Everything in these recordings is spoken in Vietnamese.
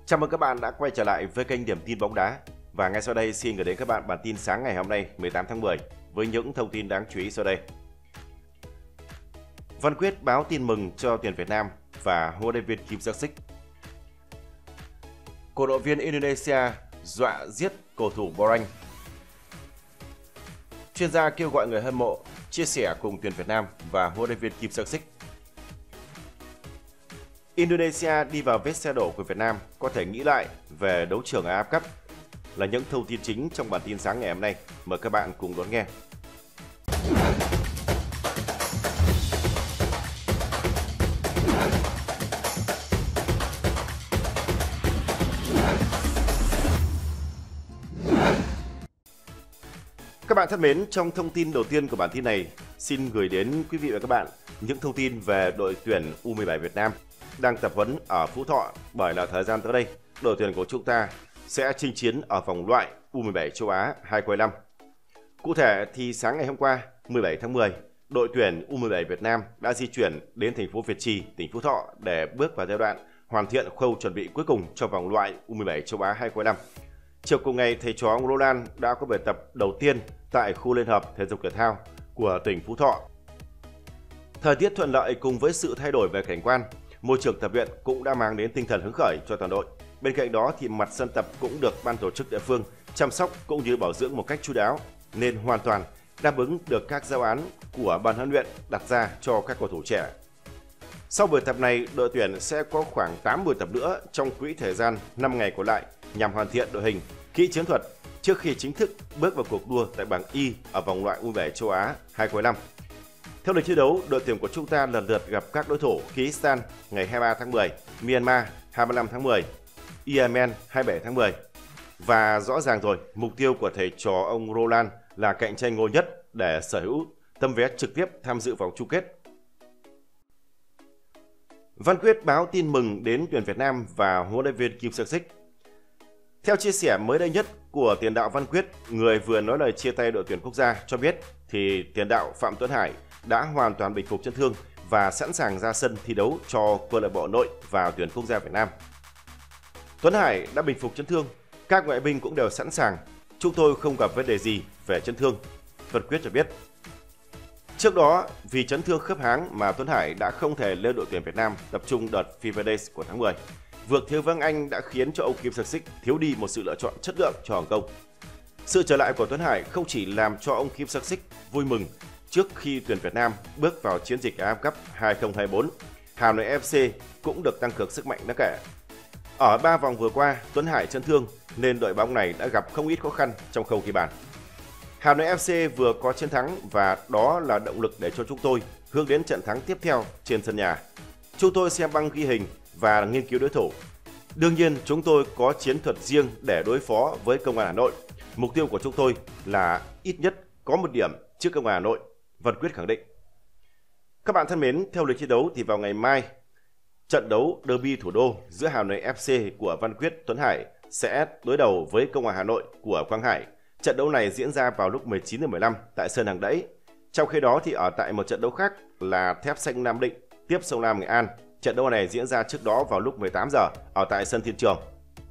Chào mừng các bạn đã quay trở lại với kênh Điểm tin bóng đá. Và ngay sau đây xin gửi đến các bạn bản tin sáng ngày hôm nay 18 tháng 10 với những thông tin đáng chú ý sau đây. Văn Quyết báo tin mừng cho tuyển Việt Nam và huấn luyện viên Kim Sang-sik. Cổ động viên Indonesia dọa giết cầu thủ Bahrain. Chuyên gia kêu gọi người hâm mộ chia sẻ cùng tuyển Việt Nam và huấn luyện viên Kim Sang-sik. Indonesia đi vào vết xe đổ của Việt Nam có thể nghĩ lại về đấu trường AFF Cup là những thông tin chính trong bản tin sáng ngày hôm nay. Mời các bạn cùng đón nghe. Các bạn thân mến, trong thông tin đầu tiên của bản tin này, xin gửi đến quý vị và các bạn những thông tin về đội tuyển U17 Việt Nam đang tập huấn ở Phú Thọ, bởi là thời gian tới đây, đội tuyển của chúng ta sẽ chinh chiến ở vòng loại U17 châu Á 2025. Cụ thể thì sáng ngày hôm qua, 17 tháng 10, đội tuyển U17 Việt Nam đã di chuyển đến thành phố Việt Trì, tỉnh Phú Thọ để bước vào giai đoạn hoàn thiện khâu chuẩn bị cuối cùng cho vòng loại U17 châu Á 2025. Chiều cùng ngày, thầy trò ông Roland đã có bài tập đầu tiên tại khu liên hợp thể dục thể thao của tỉnh Phú Thọ. Thời tiết thuận lợi cùng với sự thay đổi về cảnh quan, môi trường tập luyện cũng đã mang đến tinh thần hứng khởi cho toàn đội. Bên cạnh đó thì mặt sân tập cũng được ban tổ chức địa phương chăm sóc cũng như bảo dưỡng một cách chu đáo, nên hoàn toàn đáp ứng được các giao án của ban huấn luyện đặt ra cho các cầu thủ trẻ. Sau buổi tập này, đội tuyển sẽ có khoảng 8 buổi tập nữa trong quỹ thời gian 5 ngày còn lại nhằm hoàn thiện đội hình, kỹ chiến thuật trước khi chính thức bước vào cuộc đua tại bảng Y ở vòng loại U17 châu Á 2025. Theo lịch thi đấu, đội tuyển của chúng ta lần lượt gặp các đối thủ Kyrgyzstan ngày 23 tháng 10, Myanmar 25 tháng 10, Yemen 27 tháng 10. Và rõ ràng rồi, mục tiêu của thầy trò ông Roland là cạnh tranh ngôi nhất để sở hữu tấm vé trực tiếp tham dự vòng chung kết. Văn Quyết báo tin mừng đến tuyển Việt Nam và huấn luyện viên Kim Sang-sik. Theo chia sẻ mới đây nhất của tiền đạo Văn Quyết, người vừa nói lời chia tay đội tuyển quốc gia, cho biết thì tiền đạo Phạm Tuấn Hải đã hoàn toàn bình phục chấn thương và sẵn sàng ra sân thi đấu cho câu lạc bộ nội và tuyển quốc gia Việt Nam. Tuấn Hải đã bình phục chấn thương, các ngoại binh cũng đều sẵn sàng. Chúng tôi không gặp vấn đề gì về chấn thương, Văn Quyết cho biết. Trước đó, vì chấn thương khớp háng mà Tuấn Hải đã không thể lên đội tuyển Việt Nam tập trung đợt FIFA Days của tháng 10. Việc thiếu vắng anh đã khiến cho ông Kim Sang-sik thiếu đi một sự lựa chọn chất lượng cho Hồng Kông. Sự trở lại của Tuấn Hải không chỉ làm cho ông Kim Sang-sik vui mừng trước khi tuyển Việt Nam bước vào chiến dịch AFF Cup 2024, Hà Nội FC cũng được tăng cường sức mạnh đáng kể. Ở 3 vòng vừa qua, Tuấn Hải chấn thương nên đội bóng này đã gặp không ít khó khăn trong khâu ghi bàn. Hà Nội FC vừa có chiến thắng và đó là động lực để cho chúng tôi hướng đến trận thắng tiếp theo trên sân nhà. Chúng tôi xem băng ghi hình và nghiên cứu đối thủ. Đương nhiên, chúng tôi có chiến thuật riêng để đối phó với Công an Hà Nội. Mục tiêu của chúng tôi là ít nhất có 1 điểm trước Công an Hà Nội, Văn Quyết khẳng định. Các bạn thân mến, theo lịch thi đấu thì vào ngày mai, trận đấu derby thủ đô giữa Hà Nội FC của Văn Quyết Tuấn Hải sẽ đối đầu với Công an Hà Nội của Quang Hải. Trận đấu này diễn ra vào lúc 19:15 tại sân Hàng Đẫy. Trong khi đó thì ở tại một trận đấu khác là Thép Xanh Nam Định tiếp Sông Lam Nghệ An. Trận đấu này diễn ra trước đó vào lúc 18 giờ ở tại sân Thiên Trường.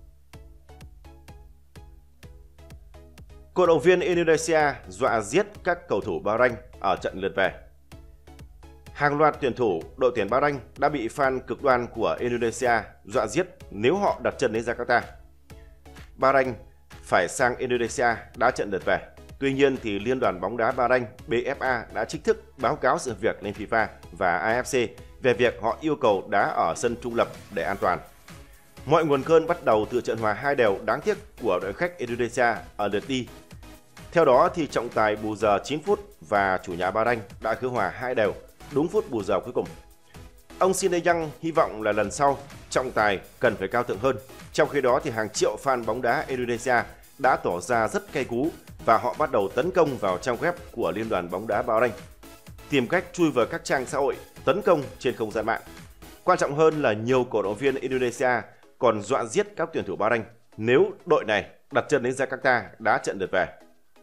Cổ động viên Indonesia dọa giết các cầu thủ Bahrain ở trận lượt về. Hàng loạt tuyển thủ đội tuyển Bahrain đã bị fan cực đoan của Indonesia dọa giết nếu họ đặt chân đến Jakarta. Bahrain phải sang Indonesia đá trận lượt về. Tuy nhiên thì Liên đoàn bóng đá Bahrain BFA đã chính thức báo cáo sự việc lên FIFA và AFC về việc họ yêu cầu đá ở sân trung lập để an toàn. Mọi nguồn cơn bắt đầu từ trận hòa 2-2 đáng tiếc của đội khách Indonesia ở lượt đi. Theo đó thì trọng tài bù giờ 9 phút và chủ nhà Bahrain đã gỡ hòa 2-2 đúng phút bù giờ cuối cùng. Ông Sineyang hy vọng là lần sau trọng tài cần phải cao thượng hơn. Trong khi đó thì hàng triệu fan bóng đá Indonesia đã tỏ ra rất cay cú và họ bắt đầu tấn công vào trang web của Liên đoàn bóng đá Bahrain, tìm cách chui vào các trang xã hội, tấn công trên không gian mạng. Quan trọng hơn là nhiều cổ động viên Indonesia còn dọa giết các tuyển thủ Bahrain nếu đội này đặt chân đến Jakarta đá trận lượt về.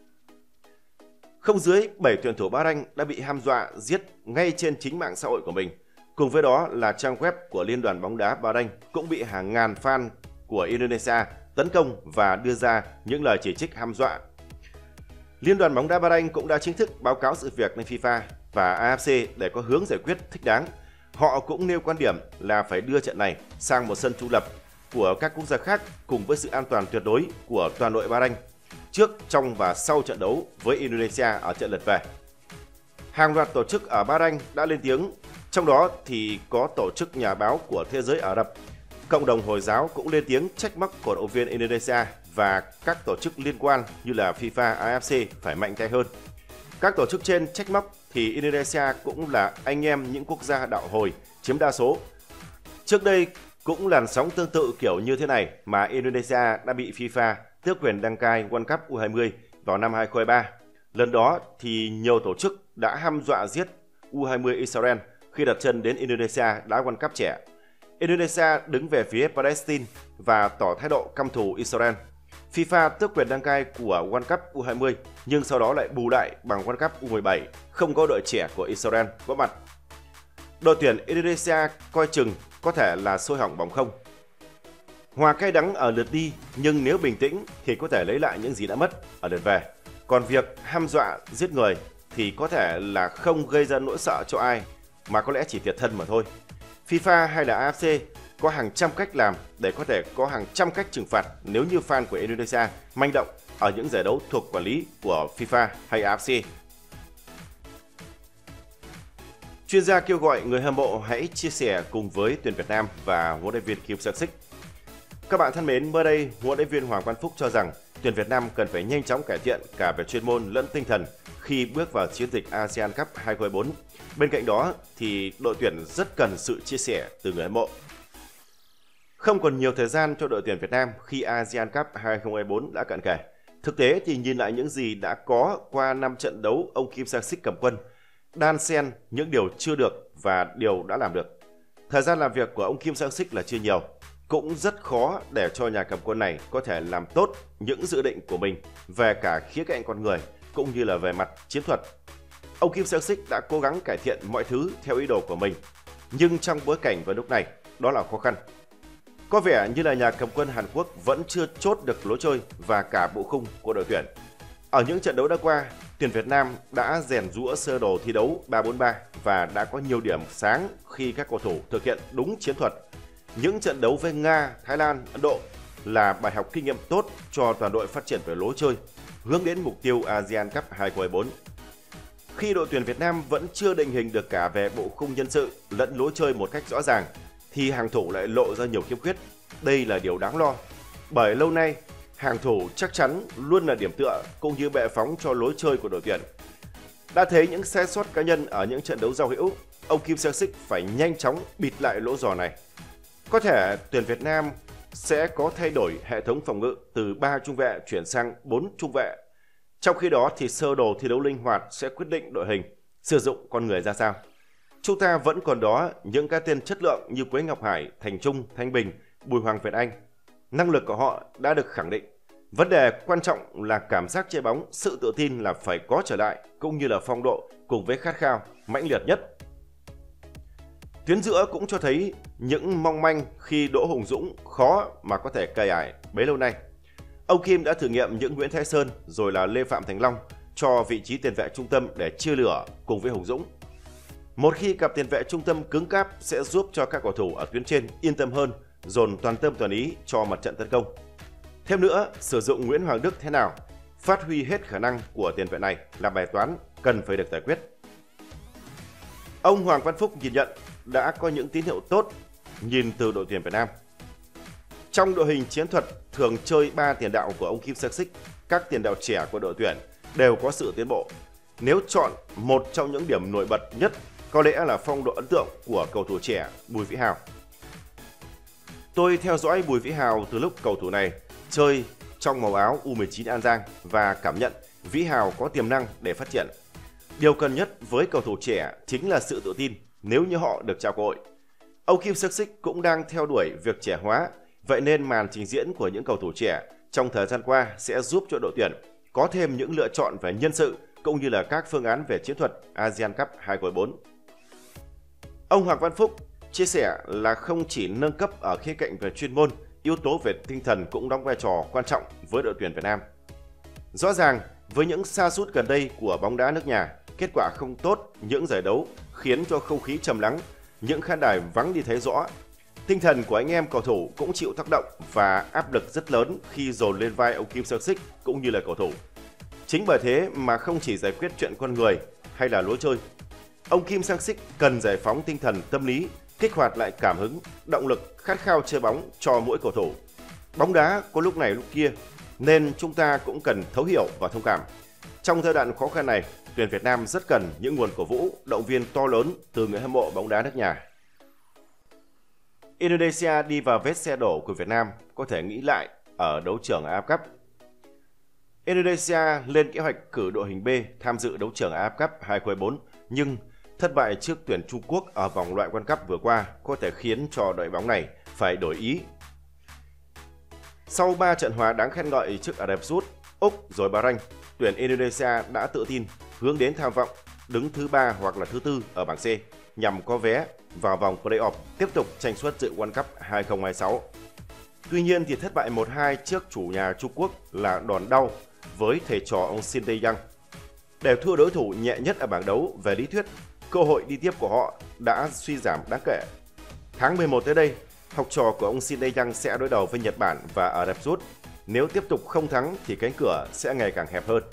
Không dưới 7 tuyển thủ Bahrain đã bị hăm dọa giết ngay trên chính mạng xã hội của mình. Cùng với đó là trang web của Liên đoàn bóng đá Bahrain cũng bị hàng ngàn fan của Indonesia tấn công và đưa ra những lời chỉ trích hăm dọa. Liên đoàn bóng đá Bahrain cũng đã chính thức báo cáo sự việc lên FIFA và AFC để có hướng giải quyết thích đáng. Họ cũng nêu quan điểm là phải đưa trận này sang một sân trung lập của các quốc gia khác cùng với sự an toàn tuyệt đối của toàn đội Bahrain trước, trong và sau trận đấu với Indonesia ở trận lượt về. Hàng loạt tổ chức ở Bahrain đã lên tiếng, trong đó thì có tổ chức nhà báo của thế giới Ả Rập. Cộng đồng Hồi giáo cũng lên tiếng trách móc cổ động viên Indonesia và các tổ chức liên quan như là FIFA, AFC phải mạnh tay hơn. Các tổ chức trên trách móc thì Indonesia cũng là anh em những quốc gia đạo Hồi chiếm đa số. Trước đây cũng làn sóng tương tự kiểu như thế này mà Indonesia đã bị FIFA tước quyền đăng cai World Cup U20 vào năm 2023. Lần đó thì nhiều tổ chức đã hăm dọa giết U20 Israel khi đặt chân đến Indonesia đá World Cup trẻ. Indonesia đứng về phía Palestine và tỏ thái độ căm thù Israel. FIFA tước quyền đăng cai của World Cup U20 nhưng sau đó lại bù lại bằng World Cup U17, không có đội trẻ của Israel góp mặt. Đội tuyển Indonesia coi chừng có thể là sôi hỏng bỏng không. Hòa cay đắng ở lượt đi nhưng nếu bình tĩnh thì có thể lấy lại những gì đã mất ở lượt về. Còn việc hăm dọa giết người thì có thể là không gây ra nỗi sợ cho ai mà có lẽ chỉ thiệt thân mà thôi. FIFA hay là AFC có hàng trăm cách làm để có thể có hàng trăm cách trừng phạt nếu như fan của Indonesia manh động ở những giải đấu thuộc quản lý của FIFA hay AFC. Chuyên gia kêu gọi người hâm mộ hãy chia sẻ cùng với tuyển Việt Nam và huấn luyện viên Kim Sang-sik. Các bạn thân mến, mới đây huấn luyện viên Hoàng Văn Phúc cho rằng tuyển Việt Nam cần phải nhanh chóng cải thiện cả về chuyên môn lẫn tinh thần khi bước vào chiến dịch ASEAN Cup 2024. Bên cạnh đó thì đội tuyển rất cần sự chia sẻ từ người hâm mộ. Không còn nhiều thời gian cho đội tuyển Việt Nam khi ASEAN Cup 2024 đã cận kề. Thực tế thì nhìn lại những gì đã có qua 5 trận đấu ông Kim Sang-sik cầm quân, đan xen những điều chưa được và điều đã làm được. Thời gian làm việc của ông Kim Sang-sik là chưa nhiều. Cũng rất khó để cho nhà cầm quân này có thể làm tốt những dự định của mình về cả khía cạnh con người cũng như là về mặt chiến thuật. Ông Kim Sang-sik đã cố gắng cải thiện mọi thứ theo ý đồ của mình, nhưng trong bối cảnh vào lúc này, đó là khó khăn. Có vẻ như là nhà cầm quân Hàn Quốc vẫn chưa chốt được lối chơi và cả bộ khung của đội tuyển. Ở những trận đấu đã qua, tuyển Việt Nam đã rèn giũa sơ đồ thi đấu 3-4-3 và đã có nhiều điểm sáng khi các cầu thủ thực hiện đúng chiến thuật. Những trận đấu với Nga, Thái Lan, Ấn Độ là bài học kinh nghiệm tốt cho toàn đội phát triển về lối chơi, hướng đến mục tiêu ASEAN Cup 2024. Khi đội tuyển Việt Nam vẫn chưa định hình được cả về bộ khung nhân sự lẫn lối chơi một cách rõ ràng, thì hàng thủ lại lộ ra nhiều khiếm khuyết. Đây là điều đáng lo, bởi lâu nay hàng thủ chắc chắn luôn là điểm tựa cũng như bệ phóng cho lối chơi của đội tuyển. Đã thấy những sai sót cá nhân ở những trận đấu giao hữu, ông Kim Sang-sik phải nhanh chóng bịt lại lỗ giò này. Có thể tuyển Việt Nam sẽ có thay đổi hệ thống phòng ngự từ 3 trung vệ chuyển sang 4 trung vệ. Trong khi đó thì sơ đồ thi đấu linh hoạt sẽ quyết định đội hình, sử dụng con người ra sao. Chúng ta vẫn còn đó những cái tên chất lượng như Quế Ngọc Hải, Thành Trung, Thanh Bình, Bùi Hoàng Việt Anh. Năng lực của họ đã được khẳng định. Vấn đề quan trọng là cảm giác chơi bóng, sự tự tin là phải có trở lại, cũng như là phong độ cùng với khát khao mãnh liệt nhất. Tuyến giữa cũng cho thấy những mong manh khi Đỗ Hùng Dũng khó mà có thể cày ải bấy lâu nay. Ông Kim đã thử nghiệm những Nguyễn Thái Sơn rồi là Lê Phạm Thành Long cho vị trí tiền vệ trung tâm để chia lửa cùng với Hùng Dũng. Một khi cặp tiền vệ trung tâm cứng cáp sẽ giúp cho các cầu thủ ở tuyến trên yên tâm hơn, dồn toàn tâm toàn ý cho mặt trận tấn công. Thêm nữa, sử dụng Nguyễn Hoàng Đức thế nào, phát huy hết khả năng của tiền vệ này là bài toán cần phải được giải quyết. Ông Hoàng Văn Phúc nhìn nhận đã có những tín hiệu tốt nhìn từ đội tuyển Việt Nam. Trong đội hình chiến thuật thường chơi 3 tiền đạo của ông Kim Sang-sik, các tiền đạo trẻ của đội tuyển đều có sự tiến bộ. Nếu chọn một trong những điểm nổi bật nhất, có lẽ là phong độ ấn tượng của cầu thủ trẻ Bùi Vĩ Hào. Tôi theo dõi Bùi Vĩ Hào từ lúc cầu thủ này chơi trong màu áo U19 An Giang và cảm nhận Vĩ Hào có tiềm năng để phát triển. Điều cần nhất với cầu thủ trẻ chính là sự tự tin nếu như họ được trao cơ hội. Ông Kim Sang-sik cũng đang theo đuổi việc trẻ hóa, vậy nên màn trình diễn của những cầu thủ trẻ trong thời gian qua sẽ giúp cho đội tuyển có thêm những lựa chọn về nhân sự cũng như là các phương án về chiến thuật ASEAN Cup 2024. Ông Hoàng Văn Phúc chia sẻ là không chỉ nâng cấp ở khía cạnh về chuyên môn, yếu tố về tinh thần cũng đóng vai trò quan trọng với đội tuyển Việt Nam. Rõ ràng, với những sa sút gần đây của bóng đá nước nhà, kết quả không tốt những giải đấu khiến cho không khí trầm lắng, những khán đài vắng đi thấy rõ. Tinh thần của anh em cầu thủ cũng chịu tác động và áp lực rất lớn khi dồn lên vai ông Kim Sang-sik cũng như là cầu thủ. Chính bởi thế mà không chỉ giải quyết chuyện con người hay là lối chơi, ông Kim Sang-sik cần giải phóng tinh thần tâm lý, kích hoạt lại cảm hứng, động lực, khát khao chơi bóng cho mỗi cầu thủ. Bóng đá có lúc này lúc kia, nên chúng ta cũng cần thấu hiểu và thông cảm. Trong giai đoạn khó khăn này, tuyển Việt Nam rất cần những nguồn cổ vũ, động viên to lớn từ người hâm mộ bóng đá nước nhà. Indonesia đi vào vết xe đổ của Việt Nam có thể nghĩ lại ở đấu trường AFF Cup. Indonesia lên kế hoạch cử đội hình B tham dự đấu trường AFF Cup 2024 nhưng thất bại trước tuyển Trung Quốc ở vòng loại World Cup vừa qua có thể khiến cho đội bóng này phải đổi ý. Sau 3 trận hòa đáng khen ngợi trước Ả Rập Xê Út, Úc rồi Bahrain, tuyển Indonesia đã tự tin hướng đến tham vọng đứng thứ 3 hoặc là thứ 4 ở bảng C nhằm có vé vào vòng play-off tiếp tục tranh suất dự World Cup 2026. Tuy nhiên thì thất bại 1-2 trước chủ nhà Trung Quốc là đòn đau với thầy trò ông Shin Tae-yong. Để thua đối thủ nhẹ nhất ở bảng đấu, về lý thuyết, cơ hội đi tiếp của họ đã suy giảm đáng kể. Tháng 11 tới đây, học trò của ông Shin Tae-yong sẽ đối đầu với Nhật Bản và Ả Rập Xê Út. Nếu tiếp tục không thắng thì cánh cửa sẽ ngày càng hẹp hơn.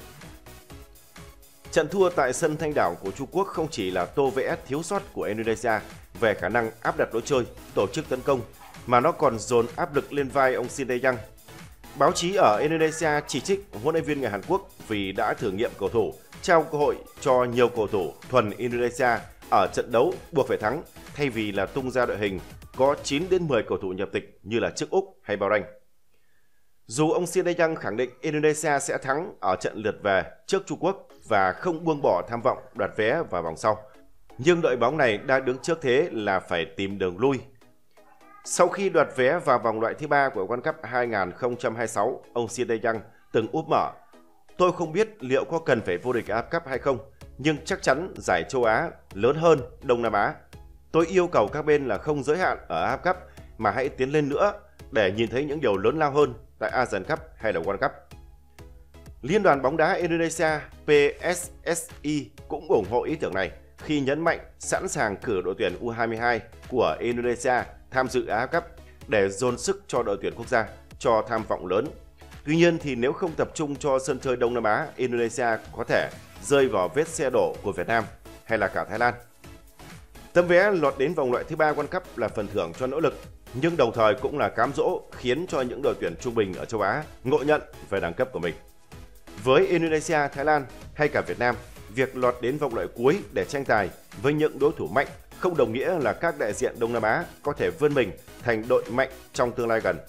Trận thua tại sân Thanh Đảo của Trung Quốc không chỉ là tô vẽ thiếu sót của Indonesia về khả năng áp đặt lối chơi, tổ chức tấn công, mà nó còn dồn áp lực lên vai ông Shin Tae-yong. Báo chí ở Indonesia chỉ trích huấn luyện viên người Hàn Quốc vì đã thử nghiệm cầu thủ, trao cơ hội cho nhiều cầu thủ thuần Indonesia ở trận đấu buộc phải thắng thay vì là tung ra đội hình có 9 đến 10 cầu thủ nhập tịch như là trước Úc hay Bahrain. Dù ông Shin Tae-yong khẳng định Indonesia sẽ thắng ở trận lượt về trước Trung Quốc và không buông bỏ tham vọng đoạt vé vào vòng sau, nhưng đội bóng này đang đứng trước thế là phải tìm đường lui. Sau khi đoạt vé vào vòng loại thứ 3 của World Cup 2026, ông Shin Tae-yong từng úp mở: "Tôi không biết liệu có cần phải vô địch AFF Cup hay không, nhưng chắc chắn giải châu Á lớn hơn Đông Nam Á. Tôi yêu cầu các bên là không giới hạn ở AFF Cup mà hãy tiến lên nữa để nhìn thấy những điều lớn lao hơn tại ASEAN Cup hay là World Cup." Liên đoàn bóng đá Indonesia PSSI cũng ủng hộ ý tưởng này khi nhấn mạnh sẵn sàng cử đội tuyển U22 của Indonesia tham dự AFF Cup để dồn sức cho đội tuyển quốc gia cho tham vọng lớn. Tuy nhiên thì nếu không tập trung cho sân chơi Đông Nam Á, Indonesia có thể rơi vào vết xe đổ của Việt Nam hay là cả Thái Lan. Tấm vé lọt đến vòng loại thứ 3 World Cup là phần thưởng cho nỗ lực, nhưng đồng thời cũng là cám dỗ khiến cho những đội tuyển trung bình ở châu Á ngộ nhận về đẳng cấp của mình. Với Indonesia, Thái Lan hay cả Việt Nam, việc lọt đến vòng loại cuối để tranh tài với những đối thủ mạnh không đồng nghĩa là các đại diện Đông Nam Á có thể vươn mình thành đội mạnh trong tương lai gần.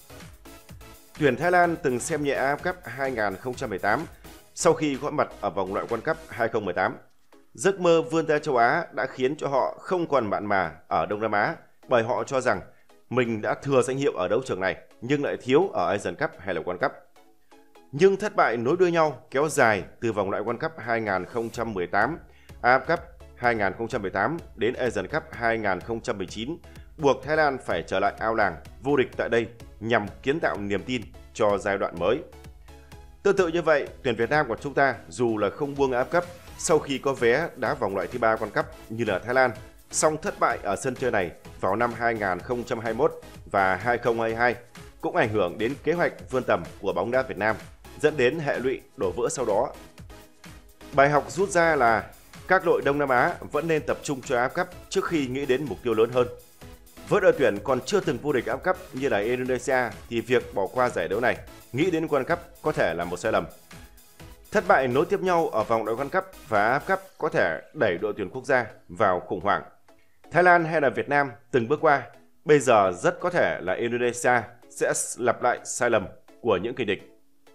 Tuyển Thái Lan từng xem nhẹ AFF Cup 2018 sau khi góp mặt ở vòng loại World Cup 2018. Giấc mơ vươn ra châu Á đã khiến cho họ không còn mặn mà ở Đông Nam Á bởi họ cho rằng mình đã thừa danh hiệu ở đấu trường này nhưng lại thiếu ở Asian Cup hay là World Cup. Nhưng thất bại nối đuôi nhau kéo dài từ vòng loại World Cup 2018, AFF Cup 2018 đến Asian Cup 2019 buộc Thái Lan phải trở lại ao làng vô địch tại đây nhằm kiến tạo niềm tin cho giai đoạn mới. Tương tự như vậy, tuyển Việt Nam của chúng ta dù là không buông AFF Cup sau khi có vé đá vòng loại thứ 3 World Cup như là Thái Lan, song thất bại ở sân chơi này vào năm 2021 và 2022 cũng ảnh hưởng đến kế hoạch vươn tầm của bóng đá Việt Nam, dẫn đến hệ lụy đổ vỡ sau đó. Bài học rút ra là các đội Đông Nam Á vẫn nên tập trung cho AFF Cup trước khi nghĩ đến mục tiêu lớn hơn. Với đội tuyển còn chưa từng vô địch AFF Cup như là Indonesia thì việc bỏ qua giải đấu này, nghĩ đến World Cup có thể là một sai lầm. Thất bại nối tiếp nhau ở vòng loại World Cup và AFF Cup có thể đẩy đội tuyển quốc gia vào khủng hoảng. Thái Lan hay là Việt Nam từng bước qua, bây giờ rất có thể là Indonesia sẽ lặp lại sai lầm của những kình địch.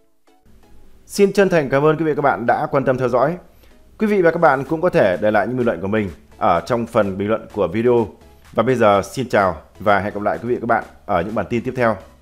Xin chân thành cảm ơn quý vị và các bạn đã quan tâm theo dõi. Quý vị và các bạn cũng có thể để lại những bình luận của mình ở trong phần bình luận của video. Và bây giờ xin chào và hẹn gặp lại quý vị và các bạn ở những bản tin tiếp theo.